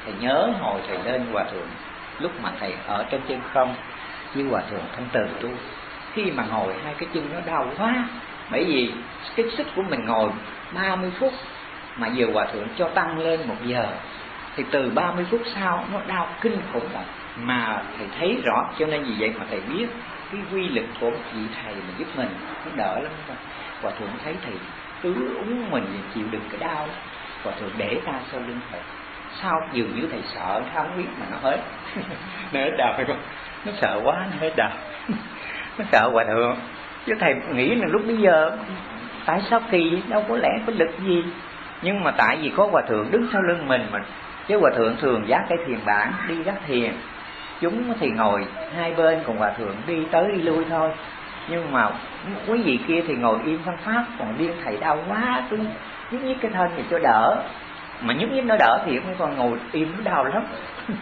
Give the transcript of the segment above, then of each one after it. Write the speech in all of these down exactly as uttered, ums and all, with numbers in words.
Thầy nhớ hồi thầy lên hòa thượng, lúc mà thầy ở trên chân không với hòa thượng Thanh Từ tu, khi mà ngồi hai cái chân nó đau quá, bởi vì cái sức của mình ngồi ba mươi phút mà giờ hòa thượng cho tăng lên một giờ, thì từ ba mươi phút sau nó đau kinh khủng lắm. Mà thầy thấy rõ, cho nên vì vậy mà thầy biết cái quy lực của một vị thầy mà giúp mình nó đỡ lắm. Hòa thượng thấy thầy cứ uống mình chịu đựng cái đau, hòa thượng để ta sau lưng thầy. Sao dường như thầy sợ, thao không biết mà nó hết nó hết đau phải không? Nó sợ quá nó hết đau nó sợ hòa thượng. Chứ thầy nghĩ là lúc bây giờ tại sao kỳ, đâu có lẽ có lực gì, nhưng mà tại vì có hòa thượng đứng sau lưng mình mà. Chứ hòa thượng thường dắt cái thiền bản đi gác thiền, chúng thì ngồi hai bên, còn hòa thượng đi tới đi lui thôi. Nhưng mà quý vị kia thì ngồi im phân pháp, còn riêng thầy đau quá cứ nhúc nhích cái thân thì cho đỡ. Mà nhúc nhích nó đỡ thì mấy con ngồi im nó đau lắm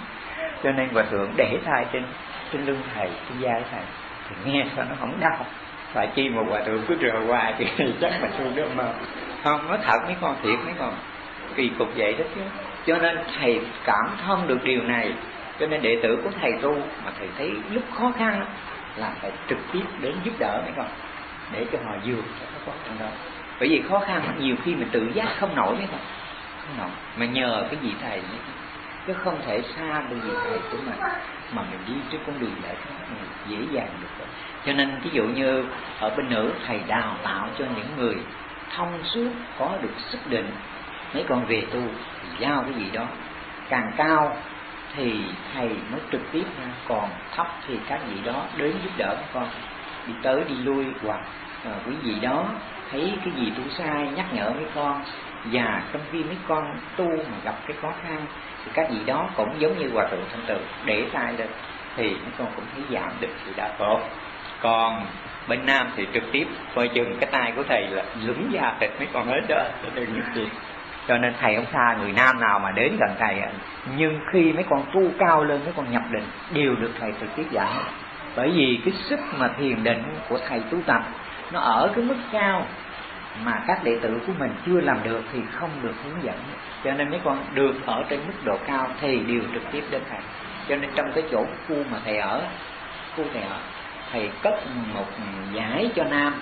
cho nên hòa thượng để tay trên trên lưng thầy, trên vai thầy, thì nghe sao nó không đau. Phải chi mà hòa thượng cứ rờ hoài thì chắc mà xuống đó mà không. Nói thật mấy con, thiệt mấy con, kỳ cục vậy đó chứ. Cho nên thầy cảm thông được điều này, cho nên đệ tử của thầy tu mà thầy thấy lúc khó khăn là phải trực tiếp đến giúp đỡ mấy con, để cho họ vượt cho nó khó khăn đó. Bởi vì khó khăn nhiều khi mình tự giác không nổi mấy con, không nổi. Mà nhờ cái vị thầy, chứ không thể xa bởi vị thầy của mình mà mình đi trên con đường giải thoát này dễ dàng được rồi. Cho nên ví dụ như ở bên nữ, thầy đào tạo cho những người thông suốt, có được sức định, mấy con về tu thì giao cái gì đó. Càng cao thì thầy mới trực tiếp ra, còn thấp thì các vị đó đến giúp đỡ các con, đi tới đi lui, hoặc à, quý vị đó thấy cái gì tu sai nhắc nhở mấy con. Và trong khi mấy con tu mà gặp cái khó khăn thì các vị đó cũng giống như hòa thượng Thanh Từ để tay lên thì mấy con cũng thấy giảm được thì đã tốt. Còn bên nam thì trực tiếp coi chừng cái tay của thầy là lúng da thịt mấy con hết đó, đừng nhục gì. Cho nên thầy không xa người nam nào mà đến gần thầy, nhưng khi mấy con tu cao lên, mấy con nhập định đều được thầy trực tiếp dạy. Bởi vì cái sức mà thiền định của thầy tu tập nó ở cái mức cao mà các đệ tử của mình chưa làm được thì không được hướng dẫn. Cho nên mấy con được ở trên mức độ cao thì đều trực tiếp đến thầy. Cho nên trong cái chỗ khu mà thầy ở, khu thầy ở, thầy cất một giải cho nam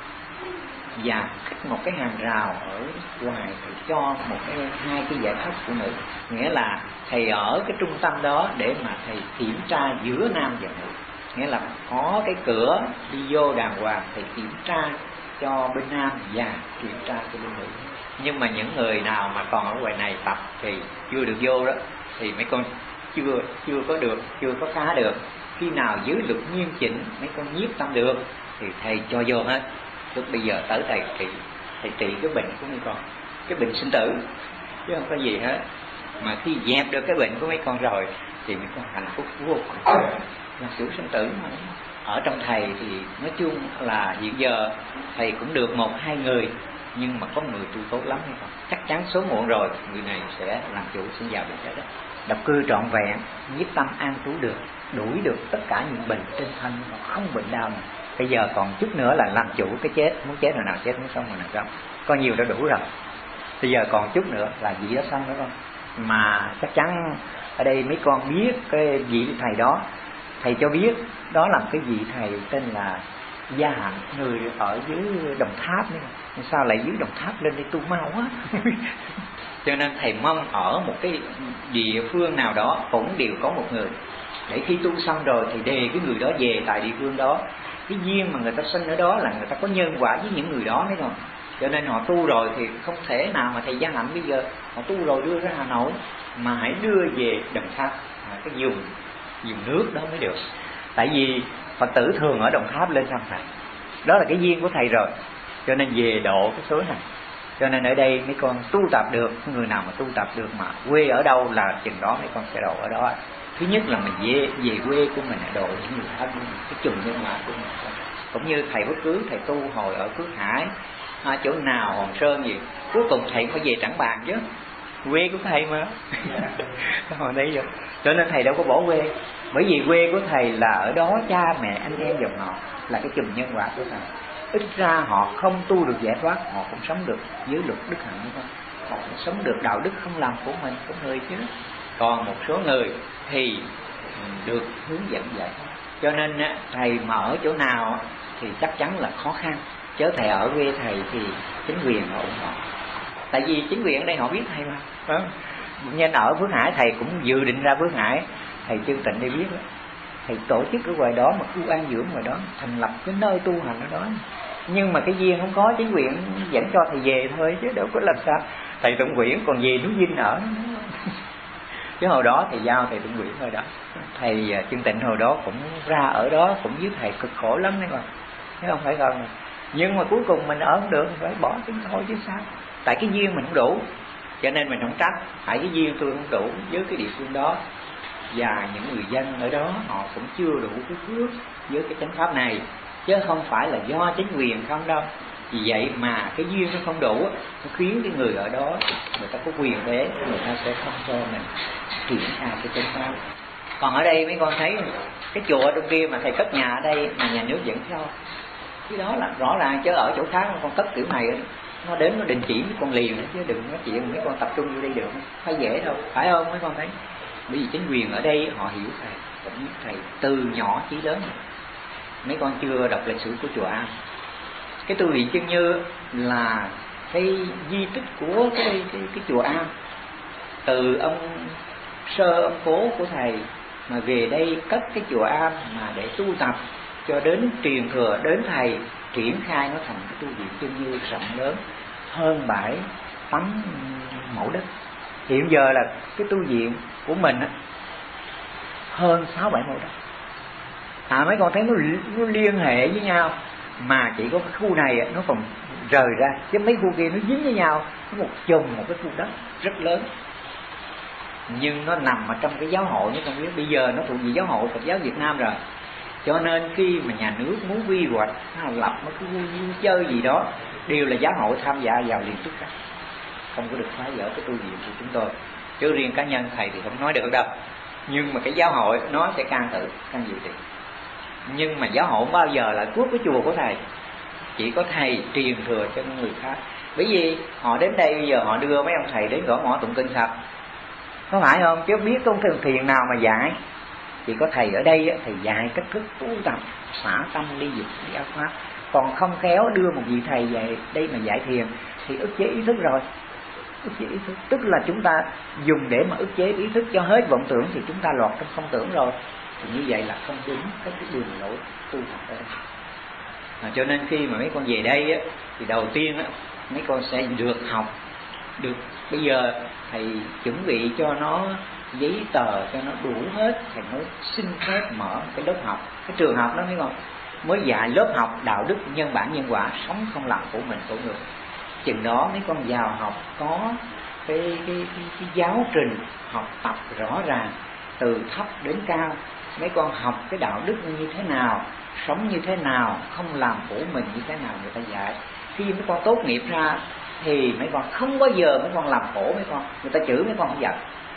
và cách một cái hàng rào ở ngoài thì cho một cái hai cái giải thấp của nữ. Nghĩa là thầy ở cái trung tâm đó để mà thầy kiểm tra giữa nam và nữ. Nghĩa là có cái cửa đi vô đàng hoàng, thầy kiểm tra cho bên nam và kiểm tra cho bên nữ. Nhưng mà những người nào mà còn ở ngoài này tập thì chưa được vô đó, thì mấy con chưa chưa có được, chưa có khá được. Khi nào giữ luật nghiêm chỉnh, mấy con nhiếp tâm được thì thầy cho vô hết. Lúc bây giờ tới thầy trị, thầy trị cái bệnh của mấy con, cái bệnh sinh tử, chứ không có gì hết. Mà khi dẹp được cái bệnh của mấy con rồi thì mấy con hạnh phúc vô cùng, là chủ sinh tử mà. Ở trong thầy thì nói chung là hiện giờ thầy cũng được một hai người, nhưng mà có người tu tốt lắm hay không? Chắc chắn số muộn rồi người này sẽ làm chủ, sẽ vào được trái đất. Độc cư trọn vẹn, nhiếp tâm an trú được, đuổi được tất cả những bệnh trên thân, không bệnh đau nào. Bây giờ còn chút nữa là làm chủ cái chết, muốn chết rồi nào chết, muốn sống rồi nào sống. Có nhiều đã đủ rồi. Bây giờ còn chút nữa là vị đó xong, đúng không? Mà chắc chắn ở đây mấy con biết cái vị thầy đó, thầy cho biết đó là cái vị thầy tên là Gia Hạnh, người ở dưới Đồng Tháp nữa. Sao lại dưới Đồng Tháp lên đây tu mau quá cho nên thầy mong ở một cái địa phương nào đó cũng đều có một người, để khi tu xong rồi thì đề cái người đó về tại địa phương đó. Cái duyên mà người ta sinh ở đó là người ta có nhân quả với những người đó, thấy không? Cho nên họ tu rồi thì không thể nào mà thầy Gia Hạnh bây giờ họ tu rồi đưa ra Hà Nội, mà hãy đưa về Đồng Tháp, cái vùng vùng nước đó mới được. Tại vì Phật tử thường ở Đồng Tháp lên thăm thầy, đó là cái duyên của thầy rồi, cho nên về độ cái số này. Cho nên ở đây mấy con tu tập được, người nào mà tu tập được mà quê ở đâu là chừng đó mấy con sẽ độ ở đó. Thứ nhất là mình về về quê của mình độ những người thân, cái chùm nhân quả của mình. Cũng như thầy bất cứ thầy tu hồi ở Phước Hải, à, chỗ nào Hòn Sơn gì, cuối cùng thầy phải về Trảng Bàng chứ, quê của thầy mà hồi đấy rồi. Cho nên thầy đâu có bỏ quê, bởi vì quê của thầy là ở đó, cha mẹ anh em dòng họ là cái chùm nhân quả của thầy. Ít ra họ không tu được giải thoát, họ cũng sống được dưới luật đức hạnh, không? Họ cũng sống được đạo đức không làm của mình, của người chứ. còn một số người thì được hướng dẫn dạy. Cho nên thầy mà ở chỗ nào thì chắc chắn là khó khăn, chứ thầy ở quê thầy thì chính quyền họ ủng hộ. Tại vì chính quyền ở đây họ biết thầy mà, phải không? Nên ở Phước Hải thầy cũng dự định ra Phước Hải, thầy Trương Tịnh đây biết đó, thầy tổ chức ở ngoài đó, mà khu an dưỡng ngoài đó, thành lập cái nơi tu hành ở đó. Nhưng mà cái duyên không có, chính quyền dẫn cho thầy về thôi, chứ đâu có làm sao. Thầy Tụng Quyển còn về núi Vinh ở chứ hồi đó thầy giao thầy Tụng Quyển rồi đó. Thầy Trương Tịnh hồi đó cũng ra ở đó, cũng với thầy cực khổ lắm đấy mà, chứ không phải không. Nhưng mà cuối cùng mình ở không được, phải bỏ tiếng thôi chứ sao. Tại cái duyên mình không đủ, cho nên mình không trách. Tại cái duyên tôi không đủ với cái địa phương đó, và những người dân ở đó họ cũng chưa đủ cái phước với cái chánh pháp này, chứ không phải là do chính quyền không đâu. Vì vậy mà cái duyên nó không đủ, nó khiến cái người ở đó người ta có quyền thế, người ta sẽ không cho mình triển khai cái chánh pháp. Còn ở đây mấy con thấy cái chùa ở trong kia mà thầy cất nhà ở đây mà nhà nước vẫn cho, cái đó là rõ ràng. Chứ ở chỗ khác con cất kiểu này nó đến nó đình chỉ mấy con liền nữa, chứ đừng nói chuyện mấy con tập trung vô đây được, phải dễ đâu, phải không mấy con thấy. Bởi vì chính quyền ở đây họ hiểu thầy, cũng biết thầy từ nhỏ chí lớn. Mấy con chưa đọc lịch sử của chùa Am. Cái tu viện Chân Như là cái di tích của cái cái, cái, cái chùa Am. Từ ông sơ ông cố của thầy mà về đây cất cái chùa Am mà để tu tập, cho đến truyền thừa đến thầy triển khai nó thành cái tu viện Chân Như rộng lớn hơn bảy tám mẫu đất. Hiện giờ là cái tu viện của mình á, hơn sáu bảy mẫu đất. À mấy con thấy nó, nó liên hệ với nhau, mà chỉ có cái khu này nó còn rời ra, chứ mấy khu kia nó dính với nhau, nó một chùm một cái khu đất rất lớn. Nhưng nó nằm ở trong cái giáo hội, nếu con biết bây giờ nó thuộc về giáo hội Phật giáo Việt Nam rồi. Cho nên khi mà nhà nước muốn quy hoạch lập một cái vui chơi gì đó, đều là giáo hội tham gia vào liền tức khắc, không có được phá vỡ cái tu viện của chúng tôi. Chứ riêng cá nhân thầy thì không nói được đâu. Nhưng mà cái giáo hội nó sẽ can tự, can dự thì. Nhưng mà giáo hội không bao giờ là cướp cái chùa của thầy, chỉ có thầy truyền thừa cho người khác. Bởi vì họ đến đây bây giờ họ đưa mấy ông thầy đến gõ mõ tụng kinh Phật, có phải không? Chứ biết công thường thiền nào mà dạy. Chỉ có thầy ở đây thầy dạy cách thức tu tập xả tâm ly dục giáo pháp. Còn không khéo đưa một vị thầy về đây mà dạy thiền thì ức chế ý thức rồi. Ức chế ý thức tức là chúng ta dùng để mà ức chế ý thức cho hết vọng tưởng, thì chúng ta lọt trong không tưởng rồi. Thì như vậy là không đúng cái đường lối tu tập ở đây. À, cho nên khi mà mấy con về đây á, thì đầu tiên á, mấy con sẽ được học được. Bây giờ thầy chuẩn bị cho nó giấy tờ cho nó đủ hết, thầy mới xin phép mở cái lớp học, cái trường học đó mấy con, mới dạy lớp học đạo đức nhân bản nhân quả, sống không làm của mình của người. Chừng đó mấy con vào học có cái, cái, cái, cái giáo trình học tập rõ ràng từ thấp đến cao. Mấy con học cái đạo đức như thế nào, sống như thế nào, không làm của mình như thế nào người ta dạy. Khi mấy con tốt nghiệp ra thì mấy con không bao giờ mấy con làm khổ mấy con, người ta chửi mấy con không giận.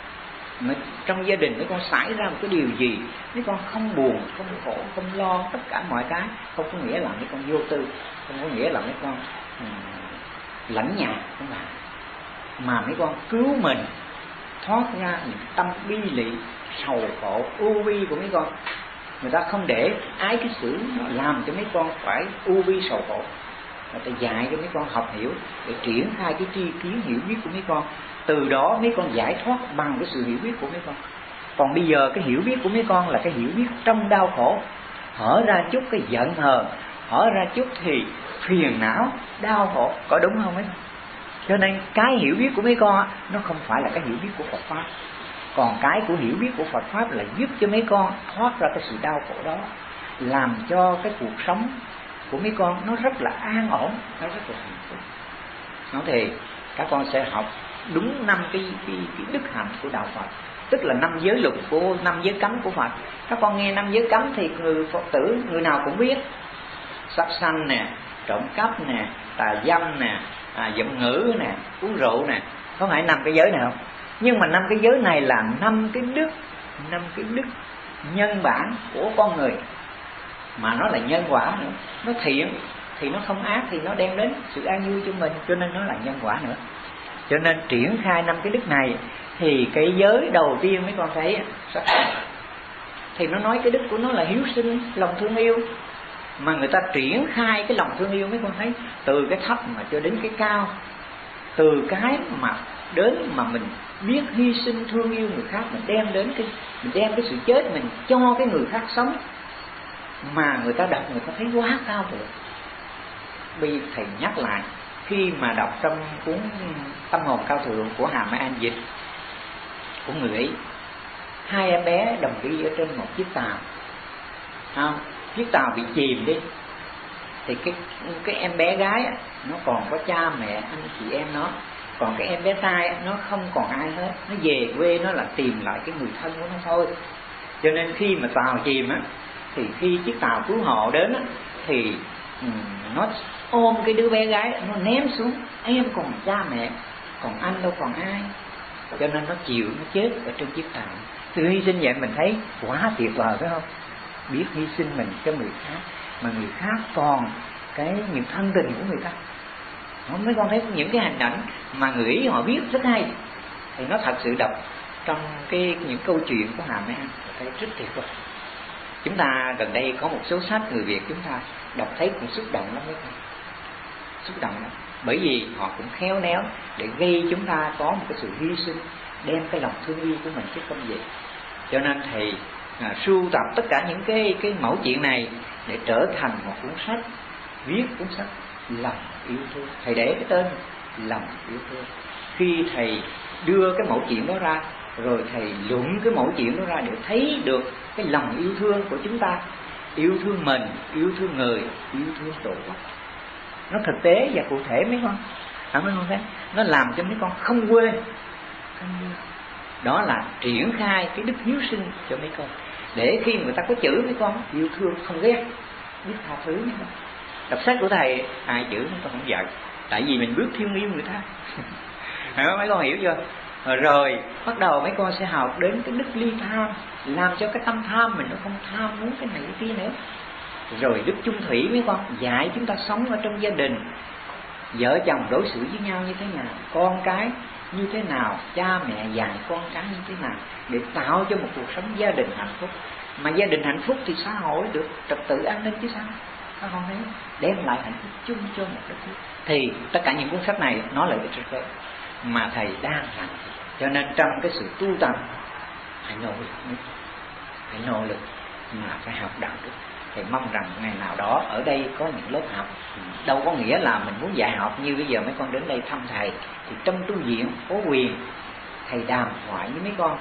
Mà trong gia đình mấy con xảy ra một cái điều gì, mấy con không buồn, không khổ, không lo, tất cả mọi cái. Không có nghĩa là mấy con vô tư, không có nghĩa là mấy con um, lãnh nhạc, không phải. Mà mấy con cứu mình thoát ra những tâm bi lụy, sầu khổ, u bi của mấy con. Người ta không để ái cái xử làm cho mấy con phải u bi sầu khổ. Người ta dạy cho mấy con học hiểu để triển khai cái tri kiến hiểu biết của mấy con. Từ đó mấy con giải thoát bằng cái sự hiểu biết của mấy con. Còn bây giờ cái hiểu biết của mấy con là cái hiểu biết trong đau khổ, hở ra chút cái giận hờn, hở ra chút thì phiền não, đau khổ, có đúng không ấy? Cho nên cái hiểu biết của mấy con nó không phải là cái hiểu biết của Phật Pháp. Còn cái của hiểu biết của Phật Pháp là giúp cho mấy con thoát ra cái sự đau khổ đó, làm cho cái cuộc sống của mấy con nó rất là an ổn, nó rất là hạnh phúc. Nó thì các con sẽ học đúng năm cái, cái, cái đức hạnh của đạo Phật, tức là năm giới luật của năm giới cấm của Phật. Các con nghe năm giới cấm thì người Phật tử người nào cũng biết: sát sanh nè, trộm cắp nè, tà dâm nè, à, dâm ngữ nè, uống rượu nè. Có phải năm cái giới này không? Nhưng mà năm cái giới này là năm cái đức, năm cái đức nhân bản của con người, mà nó là nhân quả nữa. Nó thiện thì nó không ác, thì nó đem đến sự an vui cho mình, cho nên nó là nhân quả nữa. Cho nên triển khai năm cái đức này thì cái giới đầu tiên mấy con thấy thì nó nói cái đức của nó là hiếu sinh, lòng thương yêu. Mà người ta triển khai cái lòng thương yêu mấy con thấy từ cái thấp mà cho đến cái cao, từ cái mà đến mà mình biết hy sinh thương yêu người khác, mình đem đến cái mình đem cái sự chết mình cho cái người khác sống, mà người ta đọc người ta thấy quá cao rồi. Bây giờ thầy nhắc lại, khi mà đọc trong cuốn Tâm hồn cao thượng của Hà Mai An dịch của người ấy, hai em bé đồng đi ở trên một chiếc tàu, không? Chiếc tàu bị chìm đi, thì cái cái em bé gái nó còn có cha mẹ anh chị em nó, còn cái em bé trai nó không còn ai hết, nó về quê nó là tìm lại cái người thân của nó thôi. Cho nên khi mà tàu chìm á, thì khi chiếc tàu cứu hộ đến á, thì um, nó ôm cái đứa bé gái, nó ném xuống, em còn cha mẹ, còn anh đâu còn ai. Cho nên nó chịu, nó chết ở trên chiếc tàu. Sự hy sinh vậy mình thấy quá tuyệt vời phải không? Biết hy sinh mình cho người khác, mà người khác còn cái những thân tình của người ta. Mấy con thấy những cái hình ảnh mà người Ý họ biết rất hay, thì nó thật sự đọc trong cái những câu chuyện của Hà Mai An thấy rất tuyệt vời. Chúng ta gần đây có một số sách người Việt chúng ta đọc thấy cũng xúc động lắm mấy con, xúc động lắm. Bởi vì họ cũng khéo léo để gây chúng ta có một cái sự hy sinh, đem cái lòng thương yêu của mình chứ không gì. Cho nên thầy à, sưu tập tất cả những cái cái mẫu chuyện này để trở thành một cuốn sách, viết cuốn sách Lòng Yêu Thương. Thầy để cái tên Lòng Yêu Thương. Khi thầy đưa cái mẫu chuyện đó ra, rồi thầy luận cái mẫu chuyện đó ra để thấy được cái lòng yêu thương của chúng ta, yêu thương mình, yêu thương người, yêu thương tổ quốc. Nó thực tế và cụ thể mấy con, à, mấy con thấy nó làm cho mấy con không quên, không quên. Đó là triển khai cái đức hiếu sinh cho mấy con, để khi người ta có chữ mấy con yêu thương không ghét, biết tha thứ mấy con. Đọc sách của thầy hai chữ mấy con không giận, tại vì mình biết thương yêu người ta. Mấy con hiểu chưa? Rồi bắt đầu mấy con sẽ học đến cái đức ly tham, làm cho cái tâm tham mình nó không tham muốn cái này cái kia nữa. Rồi đức chung thủy mấy con dạy chúng ta sống ở trong gia đình, vợ chồng đối xử với nhau như thế nào, con cái như thế nào, cha mẹ dạy con cái như thế nào, để tạo cho một cuộc sống gia đình hạnh phúc. Mà gia đình hạnh phúc thì xã hội được trật tự an ninh chứ sao? Các con thấy đem lại hạnh phúc chung cho một đất nước. Thì tất cả những cuốn sách này nó là cái sự mà thầy đang làm. Cho nên trong cái sự tu tập hãy nỗ lực, hãy nỗ lực mà phải học đạo đức. Thầy mong rằng ngày nào đó ở đây có những lớp học, đâu có nghĩa là mình muốn dạy học như bây giờ mấy con đến đây thăm thầy, thì trong tu viện có quyền thầy đàm thoại với mấy con.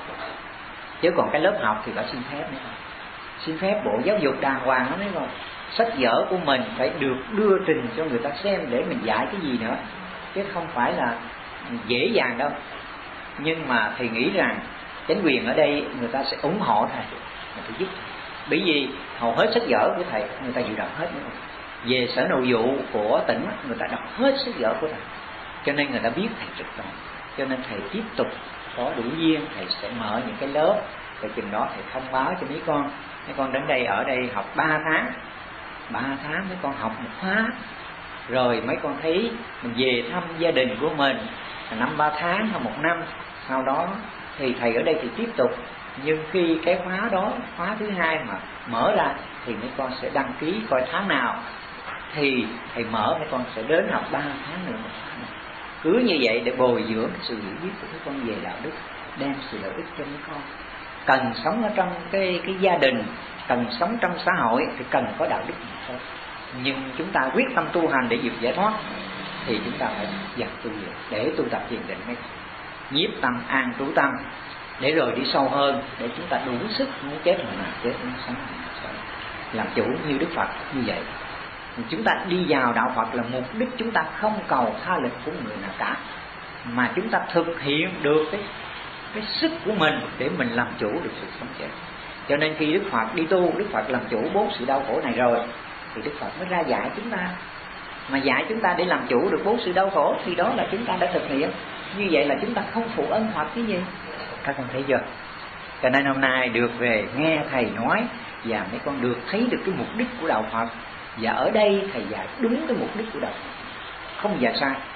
Chứ còn cái lớp học thì phải xin phép mấy con, xin phép Bộ Giáo dục đàng hoàng đó mấy con. Sách vở của mình phải được đưa trình cho người ta xem để mình dạy cái gì nữa, chứ không phải là dễ dàng đâu. Nhưng mà thầy nghĩ rằng chính quyền ở đây người ta sẽ ủng hộ thầy, người ta giúp thầy. Bởi vì hầu hết sách vở của thầy người ta dự đọc hết nữa. Về sở nội vụ của tỉnh người ta đọc hết sách vở của thầy, cho nên người ta biết thầy rất rõ. Cho nên thầy tiếp tục có đủ duyên thầy sẽ mở những cái lớp, rồi chừng đó thầy thông báo cho mấy con. Mấy con đến đây ở đây học ba tháng, ba tháng mấy con học một khóa, rồi mấy con thấy mình về thăm gia đình của mình năm ba tháng hay một năm, sau đó thì thầy ở đây thì tiếp tục. Nhưng khi cái khóa đó, khóa thứ hai mà mở ra thì mấy con sẽ đăng ký coi tháng nào thì thầy mở, mấy con sẽ đến học ba tháng nữa một khóa nữa. Cứ như vậy để bồi dưỡng cái sự hiểu biết của mấy con về đạo đức, đem sự lợi ích cho mấy con. Cần sống ở trong cái cái gia đình, cần sống trong xã hội thì cần có đạo đức thôi. Nhưng chúng ta quyết tâm tu hành để vượt giải thoát thì chúng ta phải dần tu luyện để tu tập thiền định, mấy nhiếp tâm, an trú tâm, để rồi đi sâu hơn, để chúng ta đủ sức muốn chết mà nào chết, muốn sống mà nào sống, làm chủ như Đức Phật như vậy. Chúng ta đi vào đạo Phật là mục đích chúng ta không cầu tha lực của người nào cả, mà chúng ta thực hiện được cái cái sức của mình để mình làm chủ được sự sống chết. Cho nên khi Đức Phật đi tu, Đức Phật làm chủ bốn sự đau khổ này rồi thì Đức Phật mới ra dạy chúng ta. Mà dạy chúng ta để làm chủ được bốn sự đau khổ thì đó là chúng ta đã thực hiện. Như vậy là chúng ta không phụ ân Phật cái gì. Các con thấy chưa? Cho nên hôm nay được về nghe thầy nói và mấy con được thấy được cái mục đích của đạo Phật. Và ở đây thầy dạy đúng cái mục đích của đạo Phật, không dạy sai,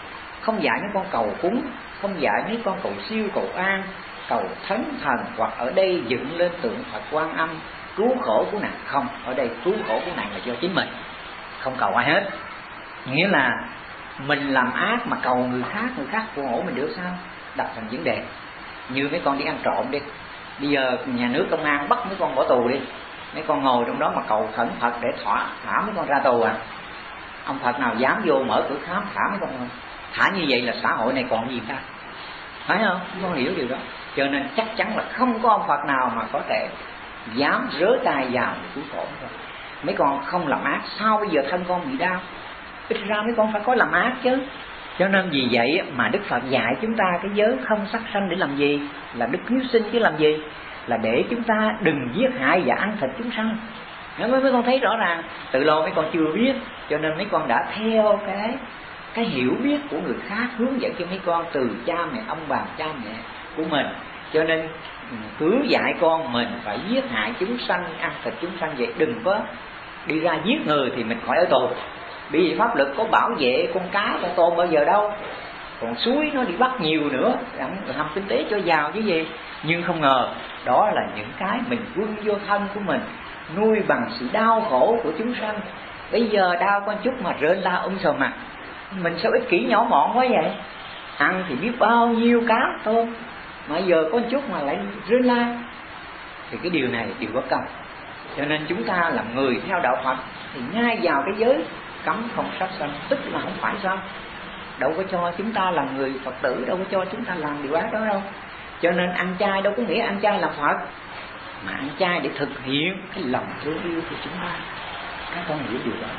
không dạy mấy con cầu cúng, không dạy mấy con cầu siêu cầu an, cầu thánh thần, hoặc ở đây dựng lên tượng Phật Quan Âm cứu khổ cứu nạn. Không, ở đây cứu khổ cứu nạn là do chính mình, không cầu ai hết. Nghĩa là mình làm ác mà cầu người khác, người khác khổ khổ mình được sao? Đặt thành vấn đề. Như mấy con đi ăn trộm đi, bây giờ nhà nước công an bắt mấy con bỏ tù đi, mấy con ngồi trong đó mà cầu khẩn Phật để thỏa thả mấy con ra tù à? Ông Phật nào dám vô mở cửa khám thả mấy con không? Thả như vậy là xã hội này còn gì ta? Phải không? Con hiểu điều đó. Cho nên chắc chắn là không có ông Phật nào mà có thể dám rớ tay vào để cứu khổ thôi. Mấy con không làm ác, sao bây giờ thân con bị đau? Ít ra mấy con phải có làm ác chứ. Cho nên vì vậy mà Đức Phật dạy chúng ta cái giới không sát sanh để làm gì? Là đức hiếu sinh chứ làm gì? Là để chúng ta đừng giết hại và ăn thịt chúng sanh. Nếu mấy con thấy rõ ràng, từ lâu mấy con chưa biết, cho nên mấy con đã theo cái cái hiểu biết của người khác hướng dẫn cho mấy con từ cha mẹ, ông bà, cha mẹ của mình. Cho nên cứ dạy con mình phải giết hại chúng sanh, ăn thịt chúng sanh, vậy đừng có đi ra giết người thì mình khỏi ở tù. Bởi vì pháp luật có bảo vệ con cá, con tôm bao giờ đâu. Còn suối nó đi bắt nhiều nữa, làm kinh tế cho giàu chứ gì. Nhưng không ngờ đó là những cái mình quân vô thân của mình, nuôi bằng sự đau khổ của chúng sanh. Bây giờ đau con chút mà rên la um sùm mặt, mình sao ích kỷ nhỏ mọn quá vậy? Ăn thì biết bao nhiêu cá tôm, mà giờ có chút mà lại rên la, thì cái điều này điều bất công. Cho nên chúng ta làm người theo đạo Phật thì ngay vào cái giới cấm không sát sanh, tức là không phải sao? Đâu có cho chúng ta làm người Phật tử, đâu có cho chúng ta làm điều ác đó đâu. Cho nên ăn chay đâu có nghĩa ăn chay là Phật, mà ăn chay để thực hiện cái lòng thương yêu của chúng ta. Các con hiểu điều đó.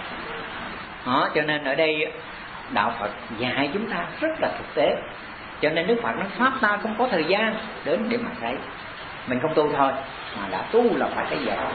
Đó, cho nên ở đây đạo Phật dạy chúng ta rất là thực tế. Cho nên Đức Phật nói pháp ta không có thời gian đến để mà thấy. Mình không tu thôi, mà đã tu là phải cái giải thoát.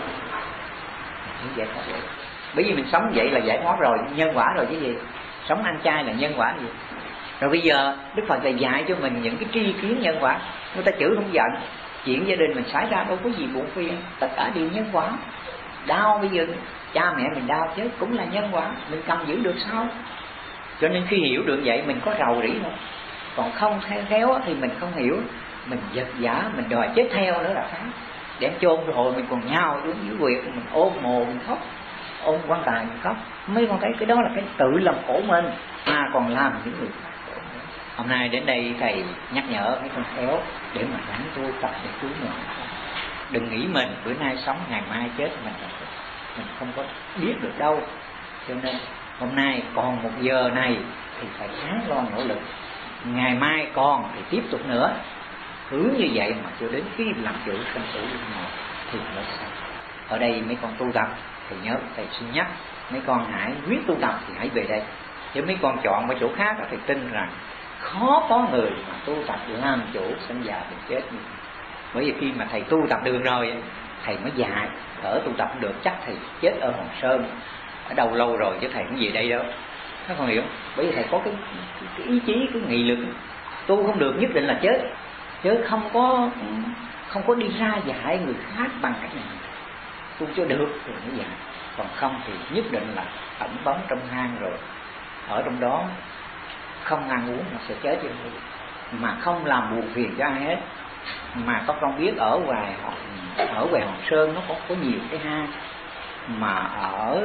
Giải thoát vậy. Bởi vì mình sống vậy là giải thoát rồi, nhân quả rồi chứ gì. Sống ăn chay là nhân quả gì. Rồi bây giờ Đức Phật lại dạy cho mình những cái tri kiến nhân quả. Người ta chửi không giận, chuyện gia đình mình xảy ra đâu có gì buồn phiền, tất cả đều nhân quả. Đau bây giờ cha mẹ mình đau chứ cũng là nhân quả, mình cầm giữ được sao? Cho nên khi hiểu được vậy mình có rầu rĩ thôi. Còn không theo khéo thì mình không hiểu, mình giật giả, mình đòi chết theo nữa là khác. Để chôn rồi mình còn nhào xuống dưới quyệt, mình ôm mồ mình khóc, ôm quan tài mình khóc. Mấy con thấy cái đó là cái tự làm khổ mình, mà còn làm những người khác khổ nữa. Hôm nay đến đây thầy nhắc nhở mấy con khéo để mà ráng tu tập để cứu người. Đừng nghĩ mình bữa nay sống ngày mai chết, mình mình không có biết được đâu. Cho nên hôm nay còn một giờ này thì phải ráng lo nỗ lực, ngày mai còn thì tiếp tục nữa. Cứ như vậy mà cho đến khi làm chủ sinh tử luân hồi thì nó sẽ. Ở đây mấy con tu tập thì nhớ thầy xin nhắc mấy con hãy quyết tu tập thì hãy về đây. Chứ mấy con chọn ở chỗ khác thì tin rằng khó có người mà tu tập làm chủ sinh già thì chết. Bởi vì khi mà thầy tu tập đường rồi, thầy mới dạy, ở tu tập được chắc thầy chết ở Hòn Sơn, ở đâu lâu rồi chứ thầy cũng về đây đâu. Các con hiểu? Bởi vì thầy có cái, cái ý chí, cái nghị lực, tu không được nhất định là chết, chứ không có không có đi ra dạy người khác bằng cách này. Tu cho được rồi mới dạy, còn không thì nhất định là ẩn bóng trong hang rồi, ở trong đó không ăn uống mà sẽ chết chứ, mà không làm buồn phiền cho ai hết. Mà các con biết ở ngoài ở ngoài Hòn Sơn nó có có nhiều cái hang, mà ở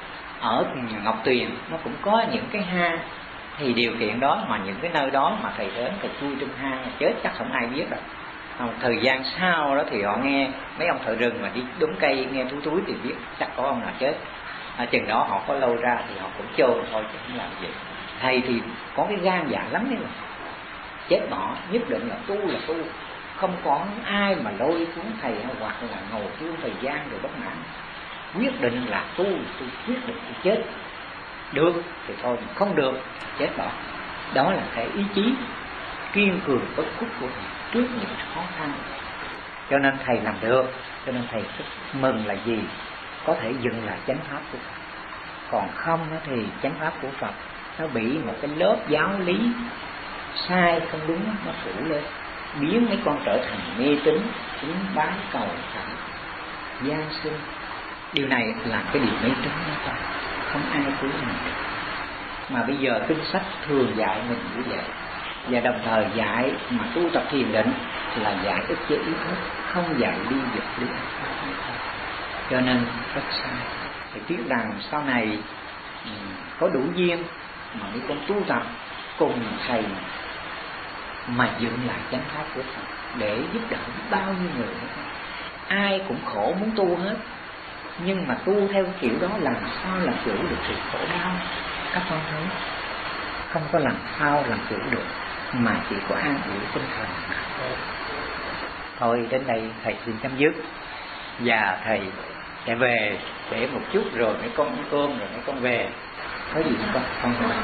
ở Ngọc Tuyền nó cũng có những cái hang. Thì điều kiện đó mà những cái nơi đó mà thầy đến thầy chui trong hang chết chắc không ai biết đâu. Một thời gian sau đó thì họ nghe mấy ông thợ rừng mà đi đốn cây nghe thú túi thì biết chắc có ông nào chết. À, chừng đó họ có lâu ra thì họ cũng chôn thôi chứ không làm gì. Thầy thì có cái gan dạ lắm đấy, là chết bỏ nhất định là tu là tu, không có ai mà lôi cuốn thầy hoặc là ngồi xuống thời gian rồi bất mãn. Quyết định là tu, tu quyết định tu chết. Được thì thôi, không được chết bỏ. Đó là cái ý chí kiên cường bất khuất của thầy trước những khó khăn. Cho nên thầy làm được, cho nên thầy rất mừng là gì? Có thể dựng lại chánh pháp của Phật. Còn không thì chánh pháp của Phật nó bị một cái lớp giáo lý sai không đúng nó phủ lên, biến mấy con trở thành mê tín, kính bái cầu thả, gian sinh. Điều này là cái điều mê tín đó, không ai cứu mình được. Mà bây giờ kinh sách thường dạy mình như vậy, và đồng thời dạy mà tu tập thiền định là dạy ức chế ý thức, không dạy đi dục đi ác pháp. Cho nên rất sai. Thì tiếc rằng sau này có đủ duyên mà mấy con tu tập cùng thầy mà dựng lại chánh pháp của Phật để giúp đỡ bao nhiêu người. Ai cũng khổ muốn tu hết, nhưng mà tu theo kiểu đó làm sao làm chủ được sự khổ đau? Các con thấy không có làm sao làm chủ được, mà chỉ có an ủi tinh thần mà thôi. Thôi đến đây thầy xin chấm dứt, và thầy sẽ về để một chút rồi mấy con ăn cơm rồi mấy con về. Có gì không con? Con hỏi.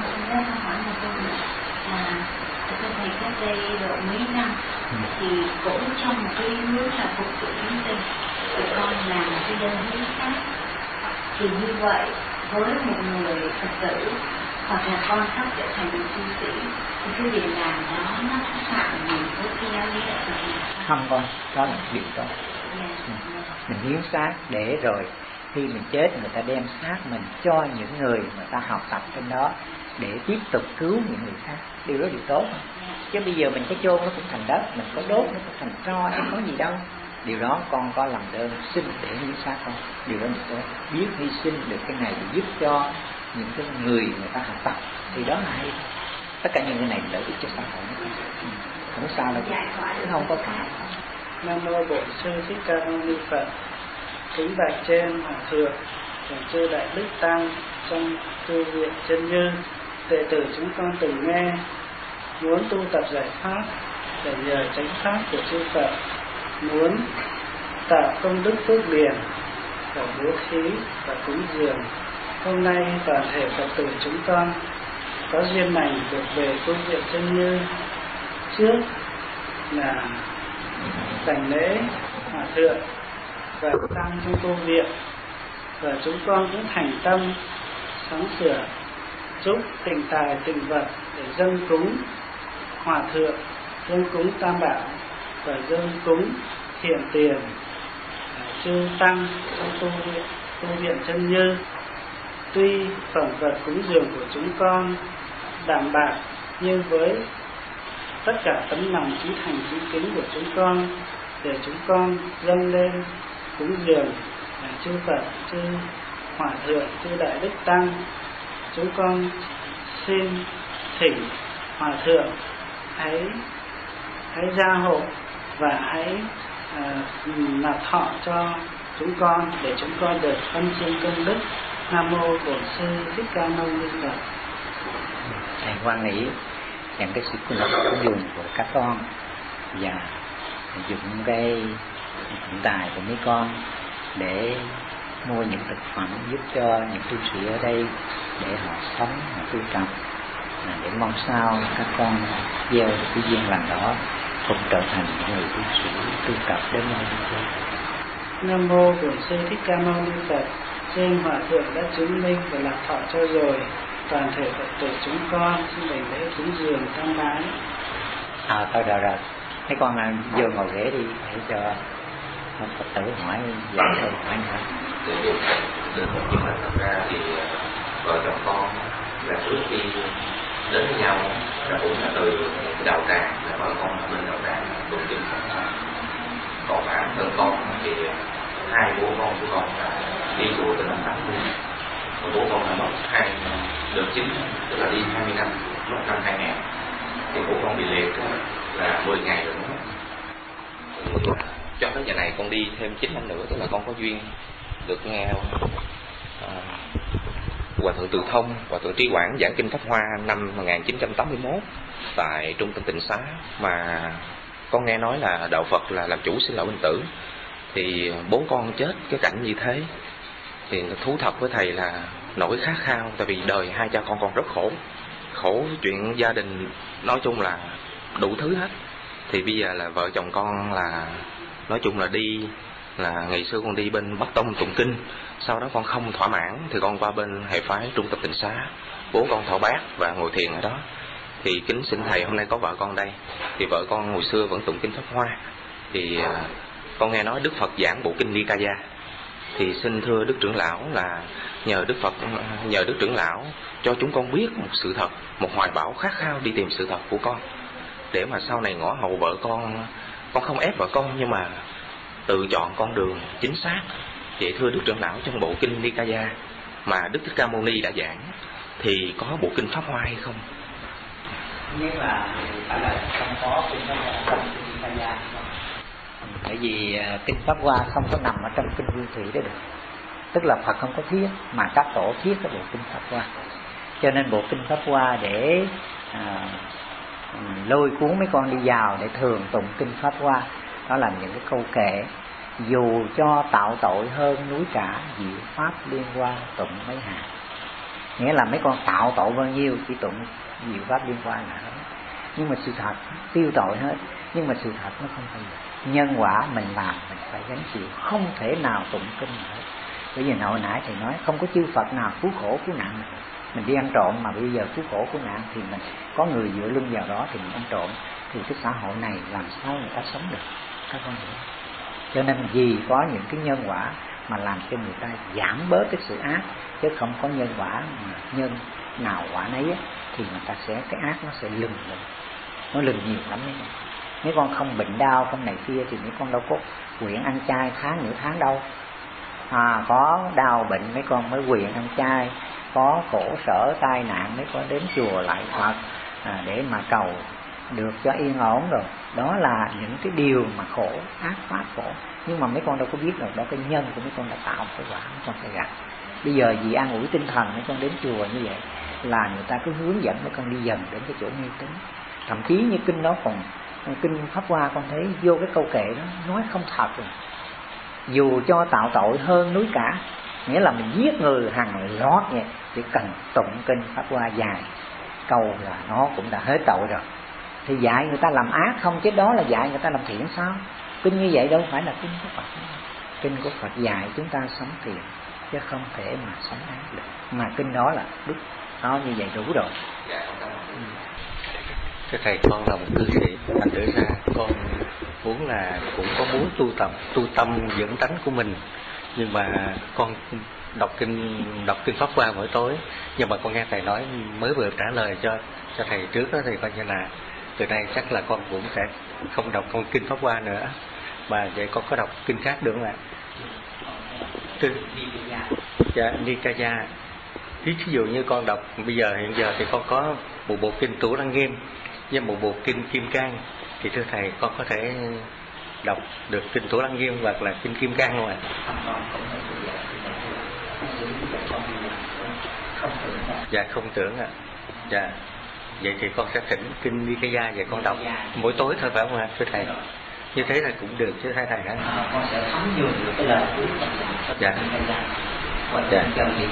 Thưa thầy, cách đây độ mấy năm ừ. thì cũng trong một cái hướng là phục vụ nhân tình, tụi con làm cái đơn hiến khác. Thì như vậy với một người Phật tử hoặc là con sắp trở thành một tu sĩ thì cái việc làm đó nó có phạm gì với cái giáo lý đại thừa? Không con, đó là điều tốt. Yeah. Ừ. Mình hiến xác để rồi khi mình chết người ta đem xác mình cho những người người ta học tập trên đó để tiếp tục cứu những người khác. Điều đó điều tốt không? Chứ bây giờ mình có chôn nó cũng thành đất, mình có đốt nó cũng thành tro, chứ có gì đâu. Điều đó con có làm đơn xin để hiến xác không? Điều đó điều tốt. Biết hy sinh được cái này để giúp cho những cái người người ta học tập thì đó là hay. Tất cả những cái này lợi ích cho xã hội. Ừ. Không sao đâu, chứ không có phải. Nam mô Bổn Sư Thích Ca Mâu Ni Phật. Kính bạch trên hòa thượng và chư đại đức tăng trong tu viện Chân Như, đệ tử chúng con từng nghe muốn tu tập giải pháp để nhờ chánh pháp của chư Phật, muốn tạo công đức phước điền và bố thí và cúng dường. Hôm nay toàn thể Phật tử chúng con có duyên lành được về tu viện Chân Như. Trước là đảnh lễ hòa thượng và tăng trong tu viện, và chúng con cũng thành tâm sắm sửa giúp tình tài tình vật để dâng cúng hòa thượng, dâng cúng tam bảo và dâng cúng hiện tiền chư tăng trong tu viện tu viện Chân Như. Tuy phẩm vật cúng dường của chúng con đảm bảo, nhưng với tất cả tấm lòng chí thành chí kính của chúng con để chúng con dâng lên cúng dường chư Phật, chư hòa thượng, chư đại đức tăng, chúng con xin thỉnh hòa thượng hãy hãy gia hộ và hãy uh, nạp thọ cho chúng con để chúng con được ân chiêm công đức. Nam mô Bổn Sư Thích Ca Mâu Ni Phật. Thầy hoan hỷ nhận cái sự cung ứng dùng của các con và dùng cái hiện tài của mấy con để mua những thực phẩm giúp cho những tu sĩ ở đây để họ sống, họ tu tập, để mong sao các con gieo được cái duyên lành đó cũng trở thành những người tu sĩ tu tập đến nơi đến chốn. Nam mô Bổn Sư Thích Ca Mâu Ni Phật. Trên hòa thượng đã chứng minh và lạc thọ cho rồi, toàn thể Phật tử chúng con xin đảnh lễ cúng dường tam bái. À thôi rồi rồi, mấy con vô ngồi ghế đi để cho Phật tử hỏi giải thôi hỏi nữa. Được một nhưng mà thật ra thì vợ chồng con là trước khi đến với nhau là cũng là từ đạo tràng, là vợ con là bên đạo tràng tụng kinh Phật pháp. Còn bản thân con thì hai bố con của con là đi chùa từ năm tám mươi, còn bố con là mất hai đợt chín, tức là đi hai mươi năm, mất năm hai nghìn, thì bố con bị liệt là mười ngày rồi mất. Thì cho tới giờ này con đi thêm chín năm nữa, tức là con có duyên được nghe uh, Hòa thượng Từ Thông, Hòa thượng Trí Quảng giảng kinh Pháp Hoa năm một nghìn chín trăm tám mươi mốt tại trung tâm Tịnh Xá, mà con nghe nói là đạo Phật là làm chủ sinh lão bệnh tử. Thì bố con chết cái cảnh như thế thì thú thật với thầy là nỗi khát khao, tại vì đời hai cha con con rất khổ, khổ chuyện gia đình nói chung là đủ thứ hết. Thì bây giờ là vợ chồng con là nói chung là đi, là ngày xưa con đi bên Bắc Tông tụng kinh, sau đó con không thỏa mãn thì con qua bên hệ phái trung tâm Tịnh Xá, bố con thọ bát và ngồi thiền ở đó. Thì kính xin thầy, hôm nay có vợ con đây, thì vợ con hồi xưa vẫn tụng kinh Pháp Hoa, thì con nghe nói Đức Phật giảng bộ kinh Nikaya, thì xin thưa Đức trưởng lão là nhờ Đức Phật, nhờ Đức trưởng lão cho chúng con biết một sự thật, một hoài bão khát khao đi tìm sự thật của con, để mà sau này ngõ hầu vợ con, con không ép vợ con nhưng mà tự chọn con đường chính xác. Vậy thưa Đức trưởng lão, trong bộ kinh Nikaya mà Đức Thích Ca Mâu Ni đã giảng thì có bộ kinh Pháp Hoa hay không? Nhưng là phải là không có kinh Pháp Hoa, không có kinh Nikaya. Bởi vì kinh Pháp Hoa không có nằm ở trong kinh Nguyên Thủy đó được. Tức là Phật không có thiết mà các tổ thiết cái bộ kinh Pháp Hoa. Cho nên bộ kinh Pháp Hoa để à, lôi cuốn mấy con đi vào để thường tụng kinh Pháp Hoa, đó là những cái câu kệ: dù cho tạo tội hơn núi cả, diệu pháp liên quan tụng mấy hàng. Nghĩa là mấy con tạo tội bao nhiêu chỉ tụng diệu pháp liên quan là hết. Nhưng mà sự thật tiêu tội hết. Nhưng mà sự thật nó không phải vậy. Nhân quả mình làm mình phải gánh chịu, không thể nào tụng kinh nữa. Bởi vì hồi nãy thầy nói không có chư Phật nào cứu khổ cứu nạn. Mình đi ăn trộm mà bây giờ cứu khổ cứu nạn thì mình có người dựa lưng vào đó thì mình ăn trộm, thì cái xã hội này làm sao người ta sống được, các con hiểu. Cho nên vì có những cái nhân quả mà làm cho người ta giảm bớt cái sự ác, chứ không có nhân quả mà nhân nào quả nấy á, thì người ta sẽ, cái ác nó sẽ lừng lên, nó lừng nhiều lắm đấy. Mấy con không bệnh đau không này kia thì mấy con đâu có quyện ăn chay tháng nửa tháng đâu. À, có đau bệnh mấy con mới quyện ăn chay, có khổ sở tai nạn mấy con đến chùa lại Phật à, để mà cầu được cho yên ổn. Rồi đó là những cái điều mà khổ, ác pháp khổ, nhưng mà mấy con đâu có biết được đó cái nhân của mấy con đã tạo cái quả mấy con phải gặp. Bây giờ vì an ủi tinh thần mấy con đến chùa như vậy là người ta cứ hướng dẫn mấy con đi dần đến cái chỗ mê tín. Thậm chí như kinh đó còn, kinh Pháp Hoa con thấy vô cái câu kệ đó nói không thật rồi. Dù cho tạo tội hơn núi cả, nghĩa là mình giết người hằng lót vậy, chỉ cần tụng kinh Pháp Hoa dài câu là nó cũng đã hết tội rồi. Thì dạy người ta làm ác không, chứ đó là dạy người ta làm thiện sao? Kinh như vậy đâu phải là kinh của Phật. Kinh của Phật dạy chúng ta sống thiện, chứ không thể mà sống ác được. Mà kinh đó là đức, nó như vậy đủ rồi. Ừ. Cái thầy con là một cư sĩ, thành thử ra con muốn là cũng có muốn tu tập, tu tâm dưỡng tánh của mình, nhưng mà con đọc kinh đọc kinh Pháp Hoa mỗi tối. Nhưng mà con nghe thầy nói mới vừa trả lời cho cho thầy trước đó, thì coi như là từ đây chắc là con cũng sẽ không đọc con kinh Pháp Hoa nữa, mà vậy con có đọc kinh khác được không ạ? Từ dạ Nikaya. Ví dụ như con đọc bây giờ hiện giờ thì con có một bộ kinh Tủ Lăng Nghiêm với một bộ kinh Kim Cang, thì thưa thầy con có thể đọc được kinh Tủ Lăng Nghiêm hoặc là kinh Kim Cang không ạ? Dạ không tưởng ạ. Dạ vậy thì con sẽ thỉnh kinh Nikaya vậy con đọc mỗi tối thôi phải không ạ thưa thầy? Như thế là cũng được chứ thầy thầy hả? Con sẽ thấm vô được cái lời của dạ. Dạ.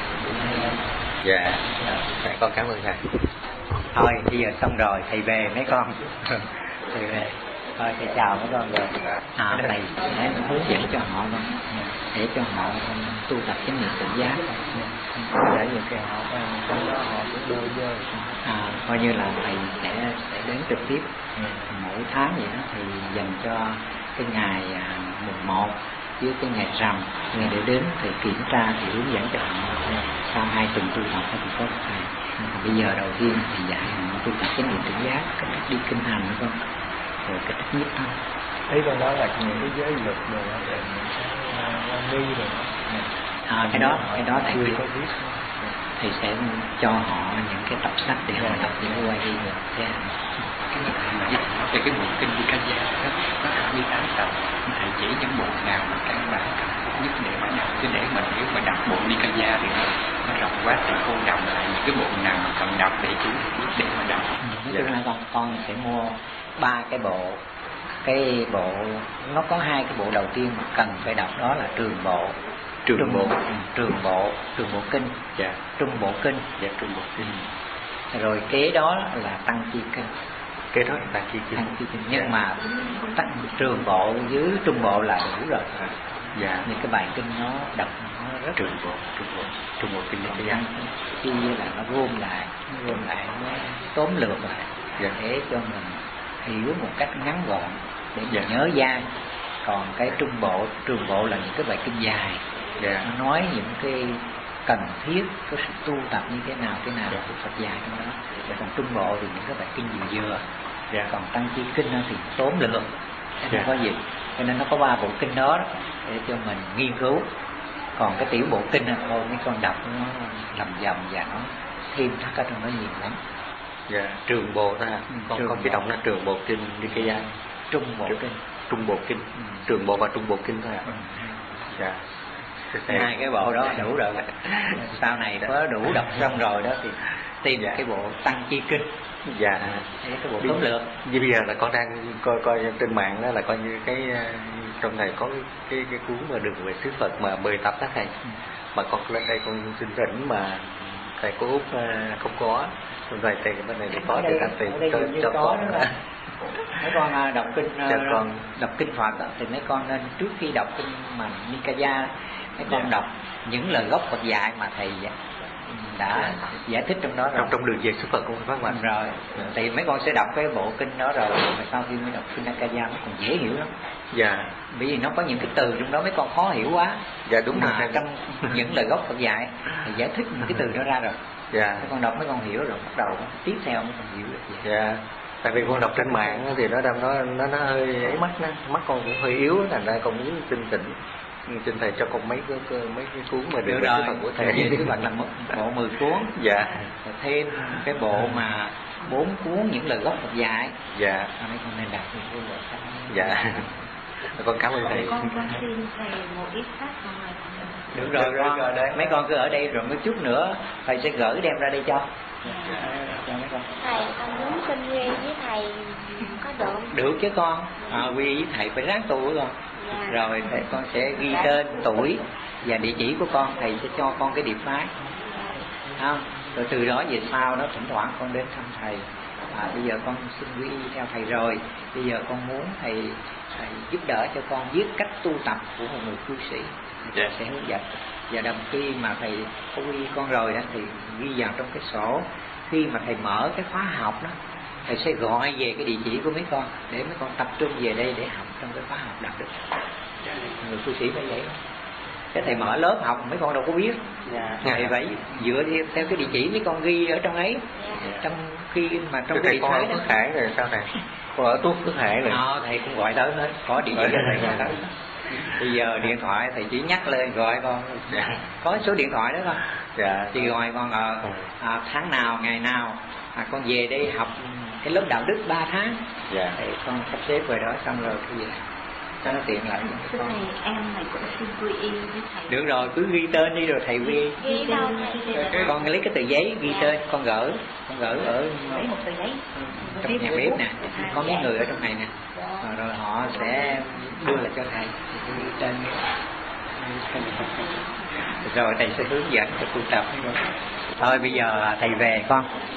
Dạ. Dạ con cảm ơn thầy. Thôi bây giờ xong rồi thầy về mấy con. Thầy về. Thôi thầy chào mấy con rồi. À thầy sẽ hướng dẫn cho họ luôn, để cho họ tu tập cái niệm tự giác, để được cái họ họ đôi vô. À coi như là thầy sẽ sẽ đến trực tiếp mỗi tháng vậy đó, thì dành cho cái ngày mùng một với cái ngày rằm ngày để đến thì kiểm tra thì hướng dẫn cho họ sau hai tuần tu tập thì có thầy. Bây giờ đầu tiên thì dạy họ tu tập cái niệm tự giác, cách đi kinh hành nữa con, rồi cách nhất thôi. Thấy con nói là những cái giới luật rồi là quan nghi rồi. À cái đó cái đó thầy có biết, thầy sẽ cho họ những cái tập sách để họ đọc những cái quay đi được. Yeah. Cái mà thầy mà dạy họ về cái bộ kinh Nikaya đó, nó hai mươi tám tập, thầy chỉ những bộ nào mà căn bản nhất để mà đọc, chứ để mình nếu mà đọc bộ Nikaya thì nó nó rộng quá, thì cô đọc lại những cái bộ nào mà cần đọc để chúng biết để mà đọc. Nói chung là con con sẽ mua ba cái bộ. Cái bộ nó có hai cái bộ đầu tiên mà cần phải đọc, đó là trường bộ. Trường, trường bộ, ừ, trường bộ, trường bộ kinh, dạ. Trung bộ kinh, dạ trung bộ kinh. Rồi kế đó là tăng chi kinh. Kế đó là tăng chi kinh. Tăng chi kinh. Nhưng dạ. mà tăng, trường bộ với trung bộ là đủ rồi. Dạ. Những cái bài kinh nó đọc nó rất trường bộ, trung bộ, trung bộ kinh Nikaya. Khi là nó gom lại, nó gom lại, nó tóm lược lại, dạ. để cho mình hiểu một cách ngắn gọn để mình dạ. nhớ dai. Còn cái trung bộ, trường bộ là những cái bài kinh dài, Yeah. Nó nói những cái cần thiết, có sự tu tập như thế nào thế nào của Phật dạy trong đó. Và còn Trung Bộ thì những cái bài kinh dừa dừa. Yeah. Còn Tăng Chi Kinh thì tốn lượng, không Yeah. có gì. Cho nên nó có ba bộ kinh đó, đó để cho mình nghiên cứu. Còn cái tiểu bộ kinh thôi mấy con đọc nó lầm dầm và nó thêm thắt ở trong đó nhiều lắm. Dạ, yeah. Trường Bộ thôi à. Con Trường con chỉ Bộ. đọc là Trường Bộ Kinh Nikaya. Trung Bộ Trường, kinh. Trung Bộ Kinh. Ừ. Trường Bộ và Trung Bộ Kinh thôi à. Ừ. Dạ. Hai cái bộ đó đủ rồi. Sau này có đủ đọc xong rồi đó thì tìm dạ. cái bộ Tăng Chi Kinh. Dạ. À, cái bộ tóm lược. Như bây giờ là con đang coi coi trên mạng đó là coi như cái trong này có cái cái, cái cuốn mà Đường về xứ Phật mà mười tập đó thầy. Ừ. Mà con lên đây con xin rỉnh mà thầy cô Út không có. Rồi thầy bên này thì có để thầy tìm cho, cho con. Mấy con đọc kinh dạ, con đọc kinh Phật đó, thì mấy con nên trước khi đọc kinh mà Nikaya mấy con dạ. đọc những lời gốc Phật dạy mà thầy đã dạ. giải thích trong đó rồi. Trong trong Đường về xứ Phật cũng phải mạnh rồi. Dạ. Thì mấy con sẽ đọc cái bộ kinh đó rồi, mà sau khi mới đọc kinh Nikaya nó còn dễ hiểu lắm. Dạ. Bởi vì nó có những cái từ trong đó mấy con khó hiểu quá. Dạ đúng mà rồi. Trong những lời gốc Phật dạy thì giải thích những cái từ đó ra rồi. Dạ. Mấy con đọc mấy con hiểu rồi bắt đầu tiếp theo mấy con hiểu được vậy. Dạ. Tại vì con đọc trên mạng thì nó đang nó nó nó hơi ấy mắt nó mắt con cũng hơi yếu, thành ra con muốn xin tỉnh xin thầy cho con mấy cái mấy cái cuốn mà Đường về xứ Phật của thầy. Cái Phật là một bộ mười cuốn. Dạ. Rồi thêm cái bộ mà bốn cuốn những lời gốc Phật dạy. Dạ. Mấy con nên đọc những cái bộ sách. Dạ. Con cảm ơn thầy. Con con xin thầy một ít sách ngoài. Được rồi, rồi, rồi đấy. Mấy con cứ ở đây rồi mấy chút nữa thầy sẽ gửi đem ra đây cho. Cho mấy con. Thầy con muốn xin quy với thầy có được không? Được chứ con. À, quy với thầy phải ráng tu với con. Dạ. Rồi thầy con sẽ ghi tên, tuổi và địa chỉ của con, thầy sẽ cho con cái điệp phái. Không? Rồi từ đó về sau đó thỉnh thoảng con đến thăm thầy. À, bây giờ con xin quy y theo thầy rồi, bây giờ con muốn thầy, thầy giúp đỡ cho con viết cách tu tập của một người cư sĩ, thầy yeah. sẽ hướng dẫn. Và đồng khi mà thầy có quy y con rồi đó, thì ghi vào trong cái sổ. Khi mà thầy mở cái khóa học đó, thầy sẽ gọi về cái địa chỉ của mấy con để mấy con tập trung về đây để học trong cái khóa học đạt được. Người cư sĩ phải vậy đó. Cái thầy mở lớp học mấy con đâu có biết. Dạ. Thầy phải dựa theo cái địa chỉ mấy con ghi ở trong ấy. Dạ. Trong khi mà trong cái địa con thái ở Phước Hải rồi sao này? Con ở Tuốt Phước Hải rồi. Ờ, thầy cũng gọi tới hết, có địa chỉ cho thầy gọi tới. Bây giờ điện thoại thầy chỉ nhắc lên gọi con. Dạ. Có số điện thoại đó không? Dạ. Thì gọi con ở à, tháng nào, ngày nào à, con về đây học cái lớp đạo đức ba tháng. Dạ. Thì con sắp xếp về đó xong rồi cái gì cho nó tiện lại. Cái này em này cũng xin quy y với thầy. Được rồi, cứ ghi tên đi rồi thầy quy y. Ghi đâu thầy? Con lấy cái tờ giấy ghi tên, con gửi, con gửi ở lấy một tờ giấy trong nhà bếp nè, có mấy người ở trong này nè, rồi, rồi họ sẽ đưa lại cho thầy ghi tên. Rồi thầy sẽ hướng dẫn cho tu tập. Thôi bây giờ thầy về con.